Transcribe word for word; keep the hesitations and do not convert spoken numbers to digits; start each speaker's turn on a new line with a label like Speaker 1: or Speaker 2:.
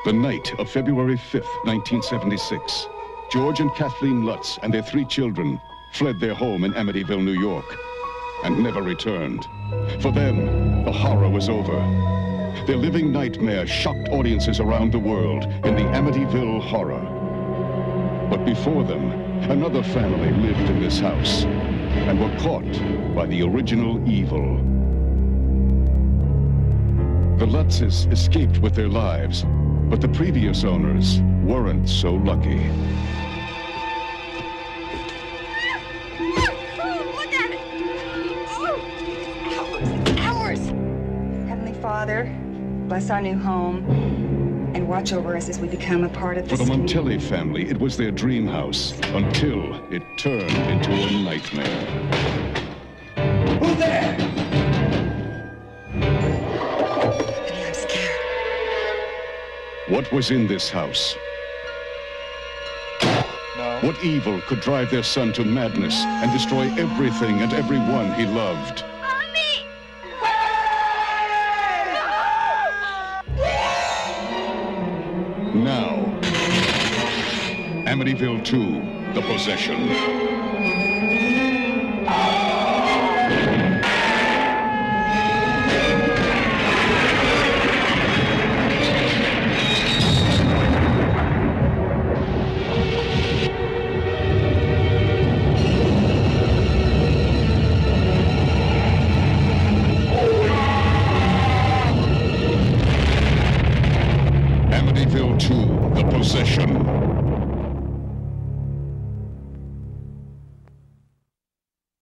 Speaker 1: The night of February fifth, nineteen seventy-six, George and Kathleen Lutz and their three children fled their home in Amityville, New York, and never returned. For them, the horror was over. Their living nightmare shocked audiences around the world in the Amityville Horror. But before them, another family lived in this house and were caught by the original evil. The Lutzes escaped with their lives, but the previous owners weren't so lucky.
Speaker 2: Look at it! Oh, it's ours! It's ours! Heavenly Father, bless our new home and watch over us as we become a part of this.
Speaker 1: For the Montelli family, it was their dream house until it turned into a nightmare.
Speaker 3: Who's there?
Speaker 2: I'm scared.
Speaker 1: What was in this house?
Speaker 3: No.
Speaker 1: What evil could drive their son to madness and destroy everything and everyone he loved?
Speaker 2: Mommy!
Speaker 1: Now, Amityville two, The Possession.